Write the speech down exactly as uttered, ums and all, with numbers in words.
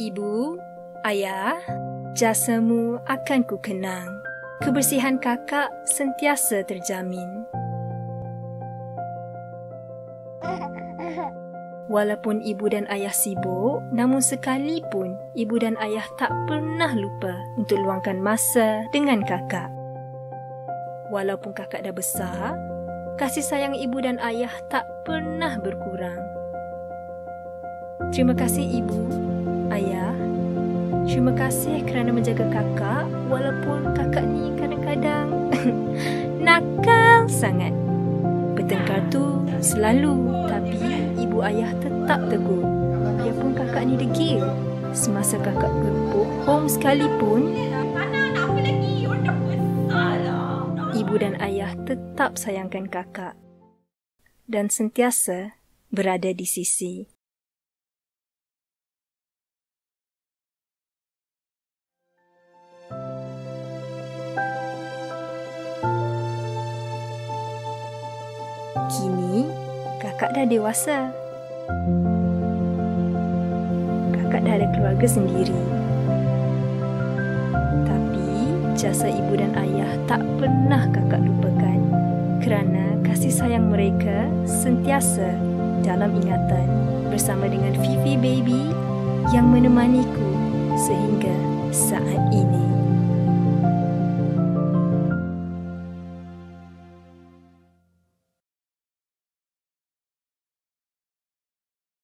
Ibu, ayah, jasamu akan ku kenang. Kebersihan kakak sentiasa terjamin. Walaupun ibu dan ayah sibuk, namun sekalipun ibu dan ayah tak pernah lupa untuk luangkan masa dengan kakak. Walaupun kakak dah besar, kasih sayang ibu dan ayah tak pernah berkurang. Terima kasih ibu, ayah. Terima kasih kerana menjaga kakak walaupun kakak ni kadang-kadang nakal sangat. Bertengkar tu selalu, tapi ibu ayah tetap tegur. Biarpun kakak ni degil, semasa kakak berbohong sekalipun, ibu dan ayah tetap sayangkan kakak dan sentiasa berada di sisi. Kini, kakak dah dewasa. Kakak dah ada keluarga sendiri. Tapi, jasa ibu dan ayah tak pernah kakak lupakan kerana kasih sayang mereka sentiasa dalam ingatan bersama dengan Fifi Baby yang menemaniku sehingga saat ini.